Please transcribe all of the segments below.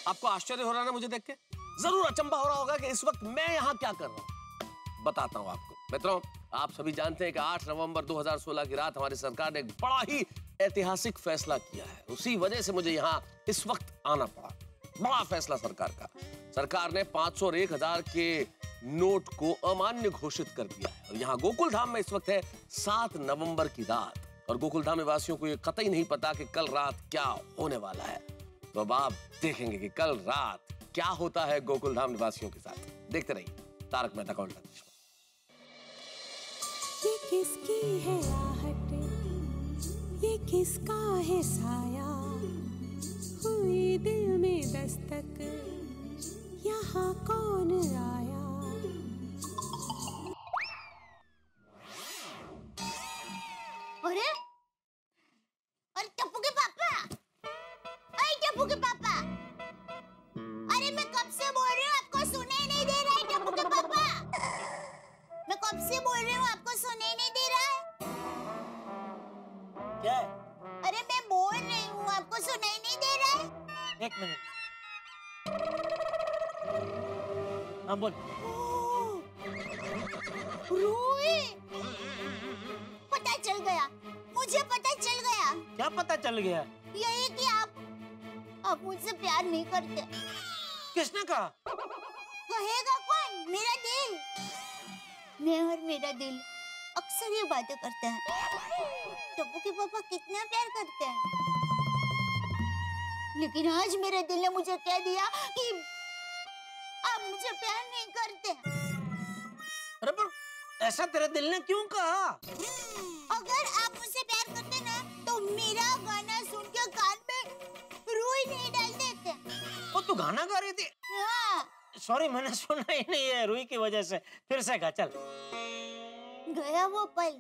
आपको आश्चर्य हो रहा है ना मुझे देख के? जरूर अचंभा हो रहा होगा कि इस वक्त मैं यहाँ क्या कर रहा हूँ। बताता हूँ आपको। मित्रों, आप सभी जानते हैं कि 8 नवंबर 2016 की रात हमारी सरकार ने एक बड़ा ही ऐतिहासिक फैसला किया है। उसी वजह से मुझे यहाँ इस वक्त आना पड़ा। बड़ा फैसला सरकार का। सरकार ने 500 और 1000 के नोट को अमान्य घोषित कर दिया है। और यहाँ गोकुल धाम में इस वक्त है 7 नवंबर की रात, और गोकुल धाम निवासियों को ये कतई नहीं पता कि कल रात क्या होने वाला है। तो अब आप देखेंगे कि कल रात क्या होता है गोकुल धाम निवासियों के साथ। देखते रहिए तारक मेहता का उल्टा चश्मा। ये किसकी है आहट, ये किसका है साया, हुई दिल में दस्तक, यहाँ कौन आया। अरे अरे टप्पू के पापा, अरे टप्पू के पापा, अरे मैं कब से बोल रही हूँ आपको सुनाई नहीं दे रहा है। टप्पू के पापा, मैं कब से बोल रही हूँ आपको सुनाई नहीं दे रहा है। क्या है? अरे मैं बोल रही हूँ आपको सुनाई नहीं दे रहा है। एक मिनट। हाँ बोल। रूही, पता चल गया, मुझे पता चल गया। क्या पता चल गया? यही कि आप मुझसे प्यार नहीं करते। किसने कहा? कहेगा कौन? मेरा दिल। मैं और मेरा दिल अक्सर ये बातें करते हैं। टप्पू के पापा कितना प्यार करते हैं, लेकिन आज मेरे दिल ने मुझे कह दिया कि आप मुझे प्यार नहीं करते। अरे पर ऐसा तेरे दिल ने क्यों कहा? अगर आप मुझसे प्यार करते ना तो मेरा गाना सुन के कान में रुई नहीं डाल देते। वो तू गाना गा रही थी? हाँ। सॉरी, मैंने सुना ही नहीं है रुई की वजह से। फिर से गा, चल। गया वो पल।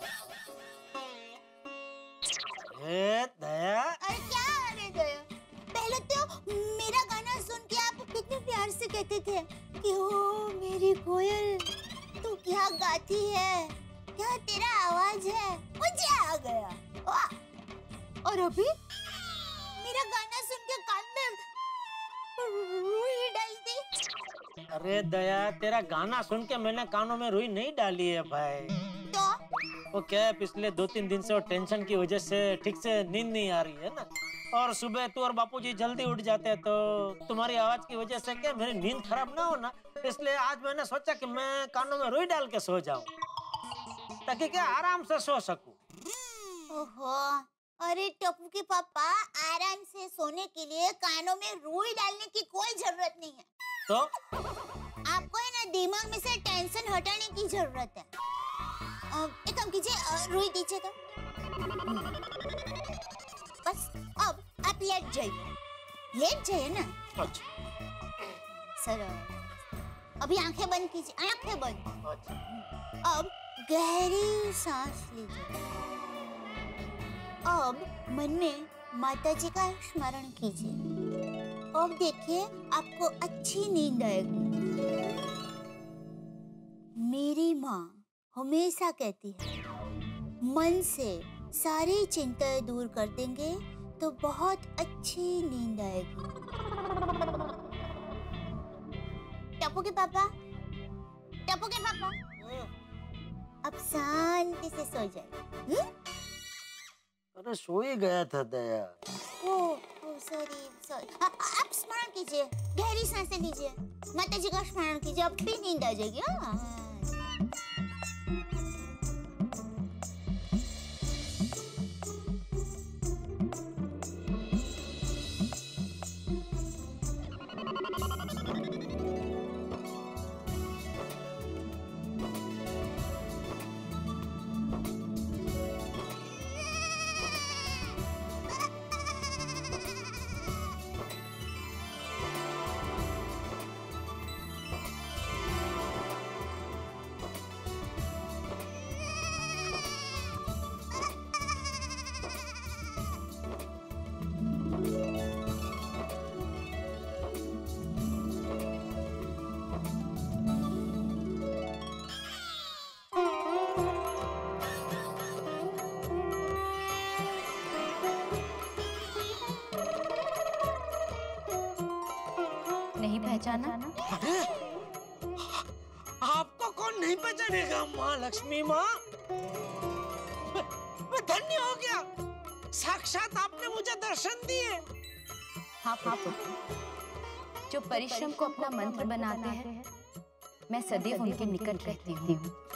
दया। अरे क्या अरे दया? पहले तो मेरा गाना सुन के आप कितने प्यार से कहते थे कि ओ मेरी कोयल, तू क्या गाती है, क्या तेरा आवाज है। मुझे आ गया। वाह। और अभी मेरा गाना सुन के कान में रुई डाल दी। अरे दया, तेरा गाना सुन के मैंने कानों में रुई नहीं डाली है भाई। तो वो क्या है, पिछले 2-3 दिन से टेंशन की वजह से ठीक से नींद नहीं आ रही है ना, और सुबह तू और बापूजी जल्दी उठ जाते हैं, तो तुम्हारी आवाज की वजह से क्या मेरी नींद खराब ना हो ना, इसलिए आज मैंने सोचा कि मैं कानों में रुई डाल के सो जाऊं, ताकि क्या आराम से सो सकूं। ओहो, अरे टप्पू के पापा, आराम से सोने के लिए कानों में रुई डालने की कोई जरूरत नहीं है। तो आपको है ना दिमाग में से टेंशन हटाने की जरूरत है। एक काम कीजिए, रुई दीजिए तो। बस अब आप लेट जाइए ना। अच्छा। सर अभी आंखें बंद कीजिए, आंखें बंद। अच्छा। अब गहरी सांस लीजिए। अब मन में माता जी का स्मरण कीजिए। अब देखिए आपको अच्छी नींद आएगी। मेरी माँ हमेशा कहती है, मन से सारी चिंताएं दूर कर देंगे तो बहुत अच्छी नींद आएगी। टप्पू के पापा, टप्पू के पापा, अब शांति से सो जाए। अरे सो ही गया था दया। सॉरी। आप स्मरण कीजिए, गहरी सांसें लीजिए, माता जी का स्मरण कीजिए, अब भी नींद आ जाएगी। नहीं पहचाना? अरे आपको कौन नहीं पहचानेगा माँ लक्ष्मी माँ। मैं धन्य हो गया, साक्षात आपने मुझे दर्शन दिए। हाँ पुत्र, जो परिश्रम को अपना मंत्र बनाते हैं, मैं सदैव उनके निकट रहती हूँ।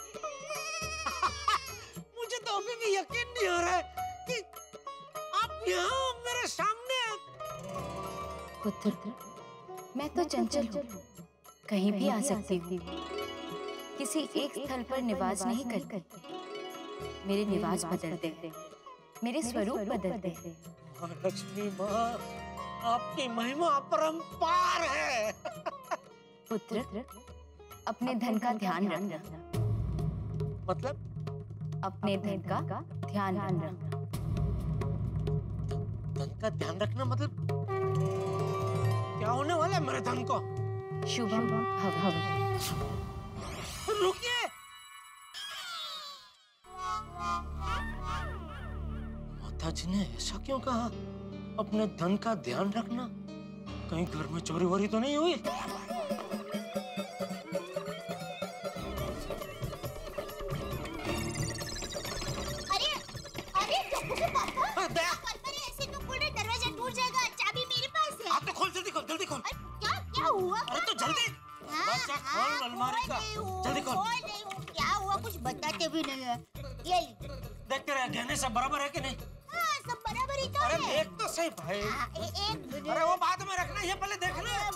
मुझे तो अभी भी यकीन नहीं हो रहा है कि आप यहाँ मेरे सामने। पुत्र, मैं तो चंचल हूँ, कहीं भी आ सकती हूँ। किसी एक स्थल पर निवास नहीं करती। मेरे निवास बदलते हैं, मेरे स्वरूप बदलते हैं। माँ लक्ष्मी माँ, आपकी महिमा अपरंपार है। पुत्र, अपने धन का ध्यान रखना। मतलब अपने धन का ध्यान रखना। धन का ध्यान रखना मतलब क्या होने वाला है मेरे धन को? शुभम भवतु। रुकिए, माता जी ने ऐसा क्यों कहा? अपने धन का ध्यान रखना, कहीं घर में चोरी वोरी तो नहीं हुई? ऐसे तो पूरा दरवाजा टूट जाएगा। चाबी मेरे पास है। आप तो खोल, जल्दी खोल, जल्दी खोल। क्या हुआ? अरे तो जल्दी दरवाजा खोल अलमारी का, जल्दी खोल। खोल रही हूँ। क्या हुआ? कुछ बताते भी नहीं है। ये देख तेरे गहने सब बराबर है कि नहीं? हाँ, सब बराबर ही तो अरे है। देख तो सही भाई। एक मिनट। अरे वो बाद में रखना, ये पहले देखना।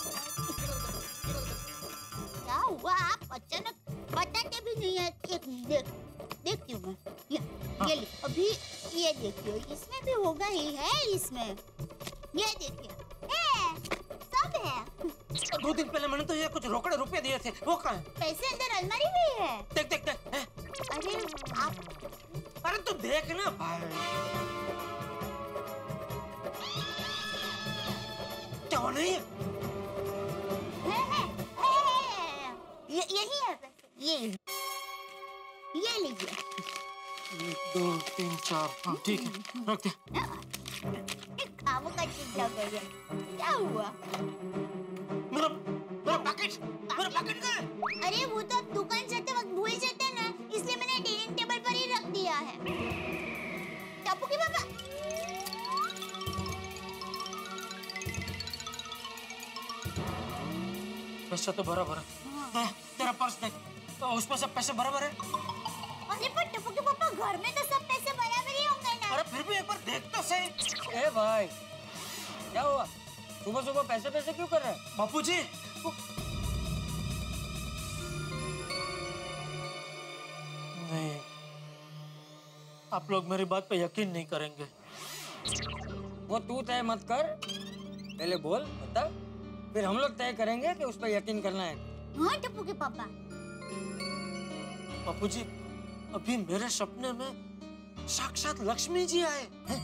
क्या हुआ? आप अचानक बताते भी नहीं है। एक देखती हूँ मैं। ये ली, अभी ये देखिए, इसमें भी होगा ही है। इसमें ये देखिए, सब है। 2 दिन पहले मैंने तो ये कुछ रोकड़े रुपए दिए थे, वो कहाँ है? पैसे अंदर अलमारी में है। देख देख देख। अरे आप, अरे तू देख ना भाई। क्या नहीं है? यही है पैसे। ये लीजिए। 1 2 3 4, हाँ ठीक है, रख दे। खामों का चिंता करिए। क्या हुआ? मेरा पैकेट कहाँ है? अरे वो तो आप दुकान जाते वक्त भूल जाते हैं ना, इसलिए मैंने डाइनिंग टेबल पर ही रख दिया है। टप्पू की पापा। पैसा तो बराबर है। तेरा पर्स देख, तो उसमें सब पैसे बराबर है। अरे पर टप्पू के पापा, घर में तो सब पैसे बराबर ही होंगे ना। अरे फिर भी एक बार देख तो सही। ए भाई, क्या हुआ? सुबह सुबह पैसे क्यों कर रहे हैं? बापू जी, नहीं, आप लोग मेरी बात पे यकीन नहीं करेंगे। वो तू तय मत कर, पहले बोल बता, फिर हम लोग तय करेंगे कि उस पर यकीन करना है। हाँ टप्पू के पापा। बापू जी, अभी मेरे सपने में साक्षात लक्ष्मी जी आए।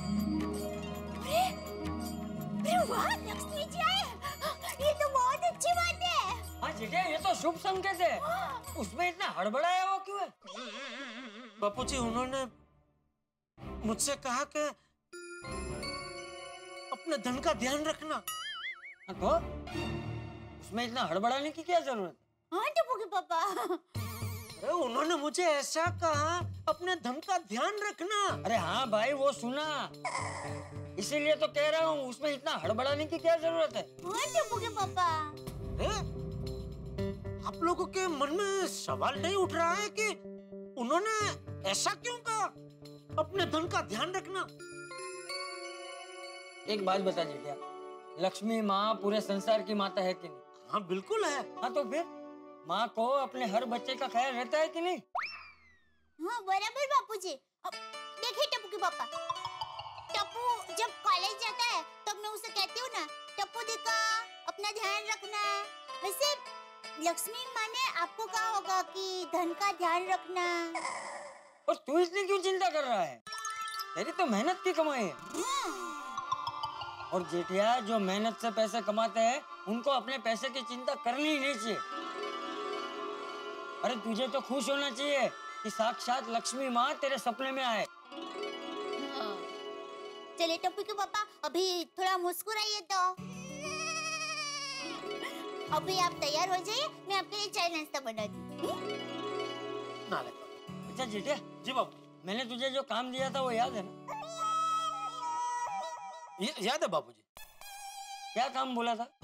अरे वाह, लक्ष्मी जी आए। ये तो बहुत अच्छी बात है। हाँ जीजा, ये तो शुभ संकेत है। उसमें इतना हड़बड़ाया वो क्यों है? बापू जी, उन्होंने मुझसे कहा कि अपने धन का ध्यान रखना। तो उसमें इतना हड़बड़ाने की क्या जरूरत? हाँ टप्पू के पापा। अरे उन्होंने मुझे ऐसा कहा, अपने धन का ध्यान रखना। अरे हाँ भाई, वो सुना, इसीलिए तो कह रहा हूँ, उसमें इतना हड़बड़ाने की क्या जरूरत है? हाँ टप्पू के पापा। आप लोगों के मन में सवाल नहीं उठ रहा है कि उन्होंने ऐसा क्यों कहा, अपने धन का ध्यान रखना? एक बात बता जीजा, लक्ष्मी माँ पूरे संसार की माता है कि नहीं? हाँ बिल्कुल है। हाँ तो फिर माँ को अपने हर बच्चे का ख्याल रहता है कि नहीं? हाँ बराबर बापूजी। अब देखिए टप्पू के पापा, टप्पू जब कॉलेज जाता है तब मैं उसे कहती हूँ ना, टप्पू दिखा अपना ध्यान रखना। वैसे लक्ष्मी माँ ने आपको कहा होगा कि धन का ध्यान रखना। और तू इतनी क्यों चिंता कर रहा है? तेरी तो मेहनत की कमाई है। और जेठिया, जो मेहनत से पैसे कमाते हैं उनको अपने पैसे की चिंता करनी ही नहीं चाहिए। अरे तुझे तो खुश होना चाहिए कि साक्षात लक्ष्मी माँ तेरे सपने में आए। चलिए टप्पू के पापा, अभी थोड़ा मुस्कुराइए तो। अभी आप तैयार हो जाइए, मैं आपके लिए चाय नाश्ता बनाती हूँ। ना ले। अच्छा जेठिया। जी बापू। मैंने तुझे जो काम दिया था वो याद है ना? याद है बापूजी। क्या काम बोला था?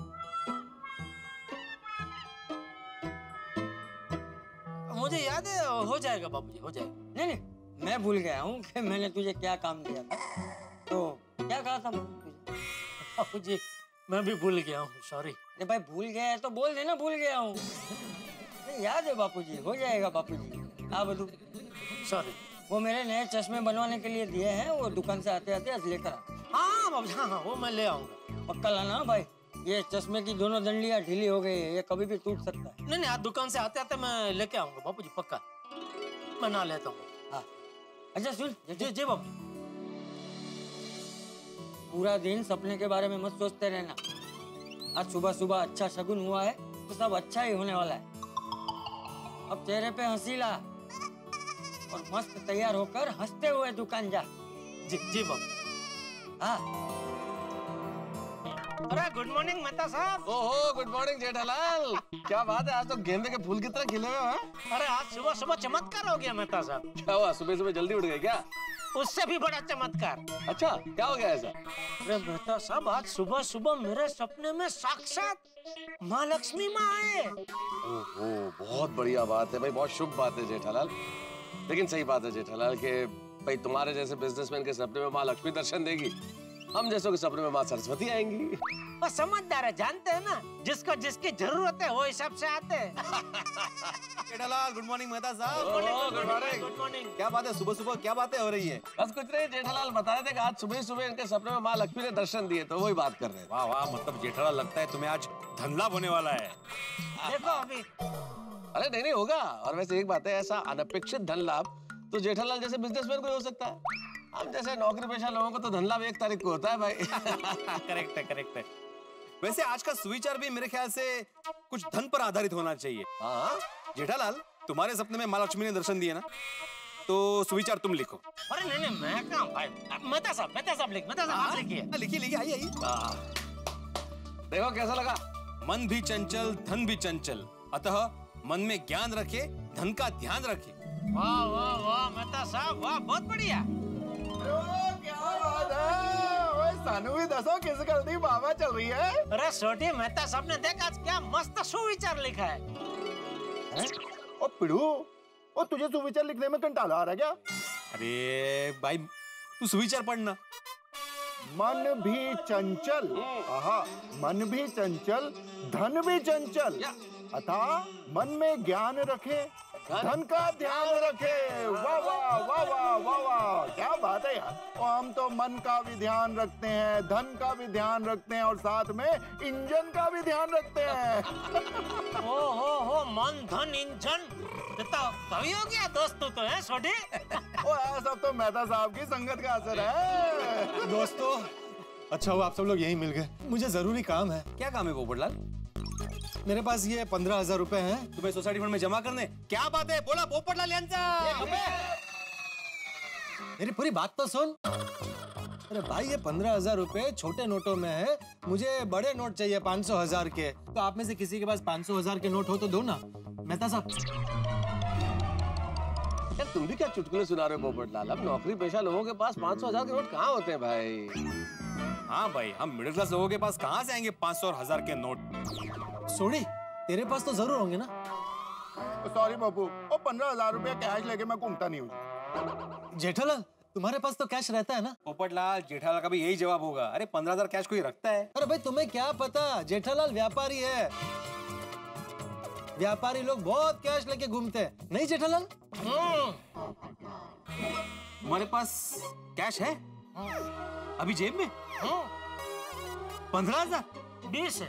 मुझे याद है, हो जाएगा बापूजी, हो जाएगा। नहीं, मैं भूल गया हूँ कि मैंने तुझे क्या काम दिया था। तो क्या कहा था मैंने तुझे? बापूजी मैं भी भूल गया हूँ, सॉरी। अरे भाई भूल गया है तो बोल देना भूल गया हूँ। याद है बापूजी, हो जाएगा बापूजी। हाँ बधू, सॉरी। वो मेरे नए चश्मे बनवाने के लिए दिए हैं, वो दुकान से आते आते आज लेकर आ। हाँ बाबूजी, हाँ वो मैं ले आऊंगा। पक्का लाना भाई, ये चश्मे की दोनों डंडियां ढीली हो गई है, ये कभी भी टूट सकता है। नहीं आज दुकान से आते आते मैं लेके आऊंगा बापूजी, पक्का मैं ना लेता हूँ। हाँ अच्छा सुन, जी जी बाबू। पूरा दिन सपने के बारे में मत सोचते रहना। आज सुबह सुबह अच्छा शगुन हुआ है तो सब अच्छा ही होने वाला है। अब चेहरे पे हंसी ला और मस्त तैयार होकर हंसते हुए दुकान जा। जी जी बाबू। हाँ अरे गुड मॉर्निंग मेहता साहब। ओहो गुड मॉर्निंग जेठालाल, क्या बात है, आज तो गेंदे के फूल की तरह खिले हुए हैं। अरे आज सुबह सुबह चमत्कार हो गया मेहता साहब। क्या हुआ, सुबह सुबह जल्दी उठ गए क्या? उससे भी बड़ा चमत्कार। अच्छा क्या हो गया ऐसा? अरे मेहता साहब आज सुबह सुबह मेरे सपने में साक्षात माँ लक्ष्मी माँ आए। ओहो बहुत बढ़िया बात है भाई, बहुत शुभ बात है जेठालाल। लेकिन सही बात है जेठालाल कि भाई तुम्हारे जैसे बिजनेसमैन के सपने में माँ लक्ष्मी दर्शन देगी, हम जैसों के सपने में माँ सरस्वती आएंगी। और समझदार है, जानते हैं ना, जिसको जिसकी जरूरत है वो हिसाब से आते हैं। जेठालाल गुड मॉर्निंग मेहता साहब। Good morning. Good morning. क्या बात है, सुबह सुबह क्या बातें हो रही है? बस कुछ नहीं, जेठालाल बता रहे थे कि आज सुबह सुबह इनके सपने में माँ लक्ष्मी ने दर्शन दिए, तो वही बात कर रहे थे। वाह वाह, मतलब जेठालाल लगता है तुम्हें आज धन लाभ होने वाला है। देखो अभी अरे नहीं नहीं होगा। और वैसे एक बात है, ऐसा अनपेक्षित धन लाभ तो जेठालाल जैसे बिजनेसमैन को ही हो सकता है। हम जैसे नौकरी पेशा लोगों को तो धन लाभ 1 तारीख को होता है भाई। करेक्ट है, करेक्ट है। वैसे आज का सुविचार भी मेरे ख्याल से कुछ धन पर आधारित होना चाहिए। हाँ जेठालाल तुम्हारे सपने में माँ लक्ष्मी ने दर्शन दिए ना, तो सुविचार तुम लिखो। अरे नहीं नहीं मैं कहाँ भाई, मेहता साहब लिख, मेहता साहब आप लिखिए। लिखिए लिखिए, आइए आइए। देखो कैसा लगा। मन भी चंचल धन भी चंचल, अतः मन में ज्ञान रखे धन का ध्यान रखे। वाह वाह वाह मेहता साहब, वाह बहुत बढ़िया। क्या बात है? ओए सानू भी दसो किस गलती बाबा चल रही है? अरे छोटी मेहता साहब ने देख आज क्या मस्त सुविचार लिखा है। ओ पिड़ू, ओ तुझे सुविचार लिखने में कंटाला आ रहा क्या? अरे भाई तू सुविचार पढ़ना। मन भी चंचल, आहा, मन भी चंचल, धन भी चंचल, अतः मन में ज्ञान रखे, धन का ध्यान रखे। वाह वाह वाह वाह वाह वाह, क्या बात है यार। तो हम तो मन का भी ध्यान रखते हैं, धन का भी ध्यान रखते हैं और साथ में इंजन का भी ध्यान रखते हैं। हो मन धन इंजन, तो कवि हो गया दोस्त तो है छोटी। ओ सब तो मेहता साहब की संगत का असर है। दोस्तों अच्छा हुआ आप सब लोग यहीं मिल गए, मुझे जरूरी काम है। क्या काम है पोपटलाल? मेरे पास ये 15,000 रुपए हैं, तुम्हें सोसाइटी फंड में जमा करने। क्या बात है, बोला पोपटलाल यांचा। मेरी पूरी बात तो सुन। अरे भाई ये 15,000 रुपए छोटे नोटों में है, मुझे बड़े नोट चाहिए 500,000 के। तो आप में से किसी के पास 500,000 के नोट हो तो दो ना मेहता साहब। यार तुम भी क्या चुटकुले सुना रहे हो पोपटलाल? अब नौकरी पेशा लोगों के पास 500,000 के नोट कहाँ होते हैं भाई? हाँ भाई, हम मिडिल क्लास लोगों के पास कहाँ से आएंगे 500 और 1000 के नोट? सोडी तेरे पास तो जरूर होंगे ना। सॉरी बाबू, ओ 15,000 रुपया कैश लेके मैं घूमता नहीं हूँ। जेठालाल तुम्हारे पास तो कैश रहता है ना। पोपटलाल जेठालाल का भी यही जवाब होगा। अरे 15,000 कैश कोई रखता है? अरे भाई तुम्हें क्या पता, जेठालाल व्यापारी है। व्यापारी लोग बहुत कैश लेके घूमते हैं, नहीं जेठालाल? तुम्हारे पास कैश है अभी जेब में? 15,000? 20 है।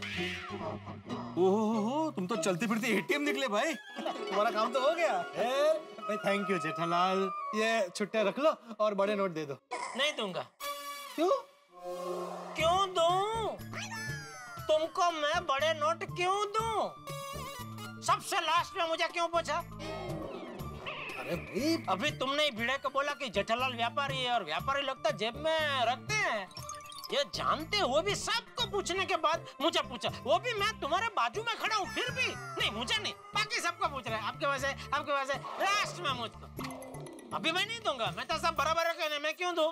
ओहो, तुम तो चलते फिरते एटीएम निकले भाई। तुम्हारा काम तो हो गया। भाई थैंक यू जेठालाल, ये छुट्टियां रख लो और बड़े नोट दे दो। नहीं दूंगा। क्यों? क्यों दूं? तुमको मैं बड़े नोट क्यों दूं? सबसे लास्ट में मुझे क्यों पूछा? अरे भाई अभी तुमने भिड़े को बोला कि जेठालाल व्यापारी है और व्यापारी लोग तो जेब में रखते हैं। ये जानते हुए भी सबको पूछने के बाद मुझे पूछा, वो भी मैं तुम्हारे बाजू में खड़ा हूँ, फिर भी नहीं, मुझे नहीं, बाकी सबको पूछ रहे हैं। आपके वजह लास्ट में मुझको। अभी मैं नहीं दूंगा, मैं तो सब बराबर है, कहने मैं क्यों दूं?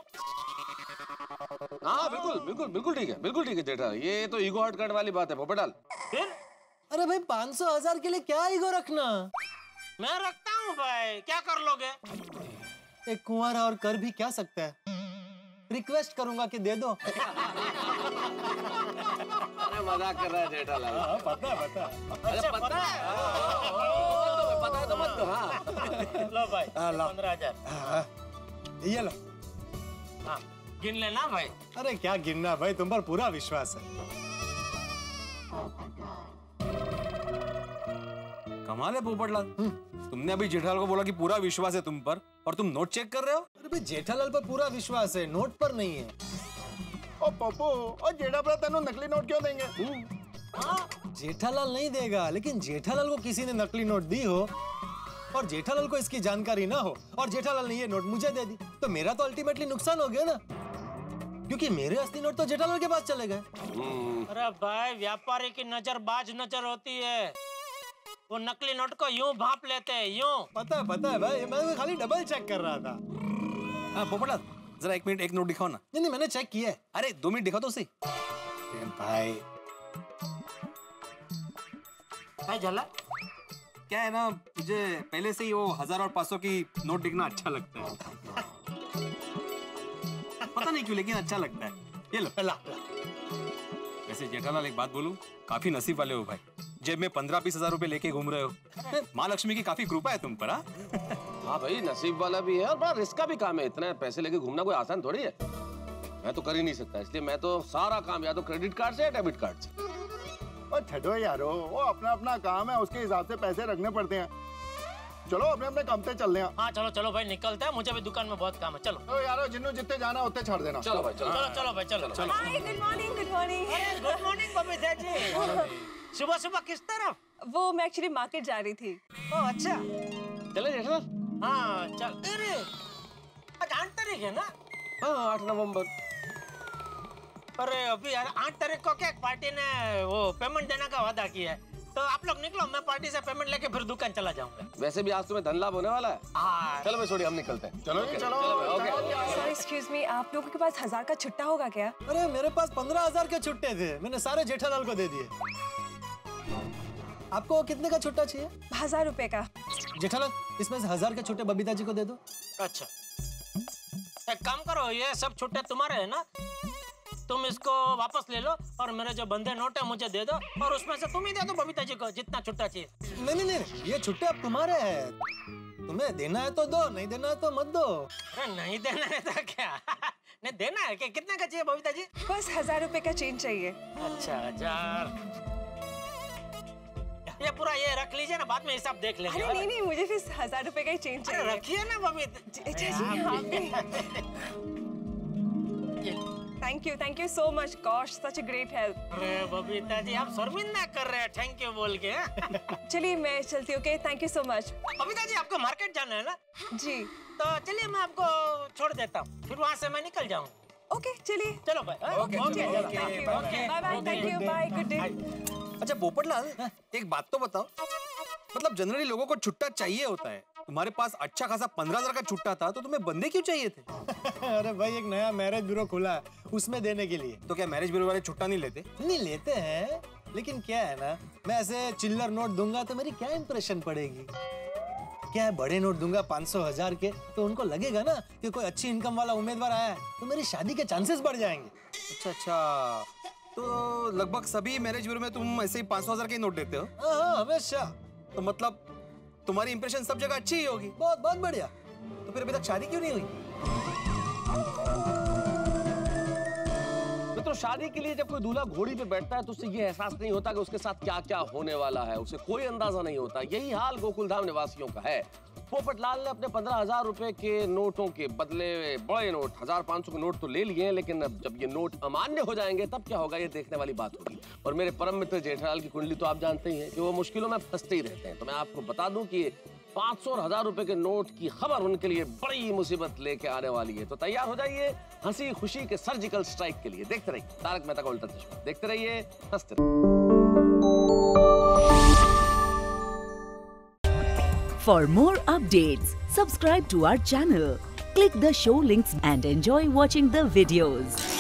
हाँ बिल्कुल ठीक है जेठा, ये तो ईगो हर्ट करने वाली बात है पोपटलाल। फिर अरे भाई 500,000 के लिए क्या ईगो रखना? मैं रखता हूँ भाई, क्या कर लोगे? एक कुंवारा और कर भी क्या सकता है? रिक्वेस्ट करूंगा कि दे दो। अरे मजाक कर रहा है जेठालाल। पता है। अरे पता है तो मत दो। हाँ लो भाई, लो। 15,000 ये लो। हाँ, गिन लेना भाई। अरे क्या गिनना भाई, तुम पर पूरा विश्वास है। कमाल है पोपटलाल, तुमने अभी जेठालाल को बोला कि पूरा विश्वास है तुम पर, और तुम नोट चेक कर रहे हो। अरे भाई जेठालाल पर पूरा विश्वास है, नोट पर नहीं है। ओ पप्पू, और जेठा भरा तेनों नकली नोट क्यों देंगे? जेठालाल नहीं देगा, लेकिन जेठालाल को किसी ने नकली नोट दी हो और जेठालाल को इसकी जानकारी ना हो और जेठालाल ने ये नोट मुझे दे दी, तो मेरा तो अल्टीमेटली नुकसान हो गया ना, क्योंकि मेरे असली नोट तो जेठालाल के पास चले गए। अरे भाई, व्यापारी की नजर बाज नजर होती है, वो नकली नोट को यूं भांप लेते हैं, यूं। पता है भाई, मैं तो खाली डबल चेक कर रहा था। हाँ पोपटलाल, जरा 1 मिनट एक नोट दिखाओ ना। नहीं मैंने चेक किया है। अरे 2 मिनट दिखाओ तो सही। भाई भाई झाला, क्या है ना, मुझे पहले से ही वो 1000 और 500 की नोट दिखना अच्छा लगता है। पता नहीं क्यों, लेकिन अच्छा लगता है। ये लो। वैसे जेठालाल एक बात बोलूं, काफी नसीब वाले हो भाई, जेब में 15-20 हजार रुपए लेके घूम रहे हो। माँ लक्ष्मी की काफी कृपा है तुम पर। हाँ भाई, नसीब वाला भी है और बड़ा रिस्क का भी काम है। इतना पैसे लेके घूमना कोई आसान थोड़ी है। मैं तो कर ही नहीं सकता, इसलिए मैं तो सारा काम या तो क्रेडिट कार्ड से या डेबिट कार्ड से। और छठो यारो, वो अपना काम है, उसके हिसाब से पैसे रखने पड़ते हैं। चलो अपने काम पे चल रहे हैं। हाँ चलो भाई, निकलते हैं, मुझे भी दुकान में बहुत काम है। चलो तो यारो, जिन्हों जितने जाना उतने छोड़ देना। चलो भाई, चलो भाई, चलो। Hi, good morning. Good morning Babita ji. सुबह किस तरफ? वो मैं एक्चुअली मार्केट जा रही थी। ओह अच्छा, चले जेठालाल। हाँ चल। अरे आज 8 तारीख है ना? हाँ 8 नवंबर। अरे अभी यार 8 तारीख को क्या एक पार्टी ने वो पेमेंट देने का वादा किया है, तो आप लोग निकलो, मैं पार्टी से पेमेंट लेके फिर दुकान चला जाऊंगा। वैसे भी आज तुम्हें धन लाभ होने वाला है। हाँ चलो भाई, छोड़िए, हम निकलते हैं। चलो जी, चलो। ओके। सॉरी, एक्सक्यूज मी, आप लोगों के पास 1000 का छुट्टा होगा क्या? अरे मेरे पास 15,000 के छुट्टे थे, मैंने सारे जेठालाल को दे दिए। आपको कितने का छुट्टा चाहिए? 1000 रुपए का। जेठालाल, इसमें से 1000 के छुट्टे बबीता जी को दे दो। अच्छा, एक काम करो, ये सब छुट्टे तुम्हारे है ना, तुम इसको वापस ले लो और मेरे जो बंधे नोट है मुझे दे दो, और उसमें से तुम ही दे दो बबीता जी को जितना छुट्टा चाहिए। नहीं, ये छुट्टे अब तुम्हारे हैं, तुम्हें देना है तो दो, नहीं देना है तो मत दो। अरे नहीं देना है तो क्या? नहीं देना है क्या? कितने का चाहिए बबीता जी? बस 1000 रुपए का चेंज चाहिए। अच्छा 1000, ये पूरा ये रख लीजिए ना, बाद में हिसाब देख लेंगे। अरे नहीं, मुझे फिर 1000 रुपए का ही चेंज अरे चाहिए। रखिए ना Babita. Thank you so much, gosh, such a great help. अरे बबीता जी, आप शर्मिंदा कर रहे हैं थैंक यू बोल के। चलिए मैं चलती हूँ, okay, thank you so much. Babita ji, आपको मार्केट जाना है ना? जी तो चलिए मैं आपको छोड़ देता हूँ, फिर वहाँ से मैं निकल जाऊंगा। ओके, चलिए। चलो भाई। Okay, bye, thank you, bye, good day. अच्छा पोपटलाल, एक बात तो बताओ, मतलब जनरली लोगों को छुट्टा चाहिए होता है, तुम्हारे पास अच्छा खासा 15,000 का छुट्टा था, तो तुम्हें बंदे क्यों चाहिए थे? अरे भाई, एक नया मैरिज ब्यूरो खुला है, उसमें देने के लिए। तो क्या मैरिज ब्यूरो वाले छुट्टा नहीं लेते? नहीं लेते हैं, लेकिन क्या है ना, मैं ऐसे चिल्लर नोट दूंगा तो मेरी क्या इंप्रेशन पड़ेगी? क्या है, बड़े नोट दूंगा 500,000 के, तो उनको लगेगा ना कि कोई अच्छी इनकम वाला उम्मीदवार आया है, तो मेरी शादी के चांसेस बढ़ जाएंगे। अच्छा, तो लगभग सभी मैरिज ब्यूरो में तुम ऐसे ही 500,000 के नोट देते हो? हाँ, हमेशा। तो मतलब तुम्हारी इंप्रेशन सब जगह अच्छी ही होगी। बहुत बढ़िया। तो फिर अभी तक शादी क्यों नहीं हुई? तो शादी के लिए जब कोई दूल्हा घोड़ी पे बैठता है तो उसे ये एहसास नहीं होता कि उसके साथ क्या क्या होने वाला है, उसे कोई अंदाजा नहीं होता। यही हाल गोकुलधाम निवासियों का है। पोपटलाल ने अपने 15,000 रुपए के नोटों के बदले बड़े नोट 1500 के नोट तो ले लिए हैं, लेकिन अब जब ये नोट अमान्य हो जाएंगे तब क्या होगा, ये देखने वाली बात होगी। और मेरे परम मित्र जेठालाल की कुंडली तो आप जानते ही हैं कि वो मुश्किलों में फंसते ही रहते हैं। तो मैं आपको बता दूं कि 500 और 1000 रुपए के नोट की खबर उनके लिए बड़ी मुसीबत लेके आने वाली है। तो तैयार हो जाइए हंसी खुशी के सर्जिकल स्ट्राइक के लिए। देखते रहिए तारक मेहता का उल्टा चश्मा, देखते रहिए, हंसते रहिए। For more updates, subscribe to our channel, click the show links and enjoy watching the videos.